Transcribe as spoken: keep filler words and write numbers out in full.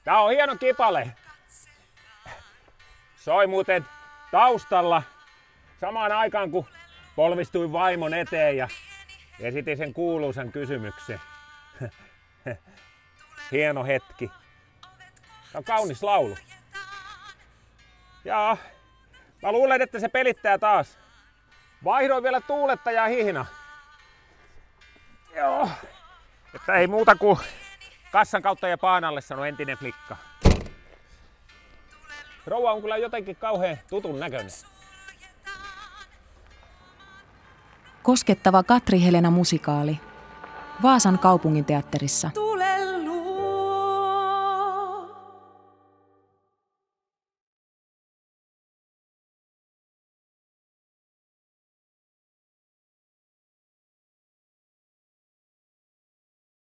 Tää on hieno kipale. Soi muuten taustalla samaan aikaan, kun polvistuin vaimon eteen ja esitin sen kuuluisan kysymyksen. Hieno hetki. Tämä on kaunis laulu. Jaa, mä luulen, että se pelittää taas. Vaihdoin vielä tuuletta ja hihna. Joo. Että ei muuta kuin kassan kautta ja paan alle, sanoi entinen flikka. Rouva on kyllä jotenkin kauhean tutun näköinen. Koskettava Katri Helena musikaali. Vaasan kaupunginteatterissa.